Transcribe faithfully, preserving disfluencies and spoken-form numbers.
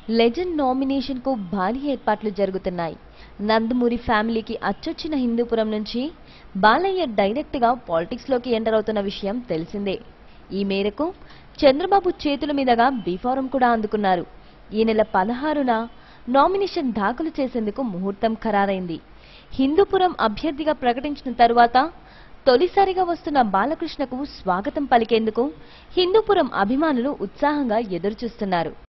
Legend nomination కు భారీ ఏర్పాట్లు జరుగుతున్నాయి. నందమూరి ఫ్యామిలీకి అచ్చొచ్చిన హిందూపురం నుంచి బాలయ్య డైరెక్ట్ గా పాలిటిక్స్ లోకి ఎంటర్ అవుతున్న విషయం తెలిసిందే. ఈ మేరకు చంద్రబాబు చేతుల మీదుగా బీఫారం కూడా అందుకున్నారు. ఈ నెల పదహారున నామినేషన్ దాఖలు చేసేందుకు ముహూర్తం ఖరారైంది. హిందూపురం అభ్యర్థిగా ప్రకటించిన తరువాత తొలిసారిగా వస్తున్న బాలకృష్ణకు స్వాగతం పలికేందుకు హిందూపురం అభిమానులు ఉత్సాహంగా ఎదురుచూస్తున్నారు.